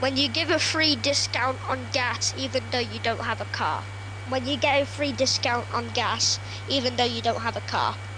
When you give a free discount on gas even though you don't have a car. When you get a free discount on gas even though you don't have a car.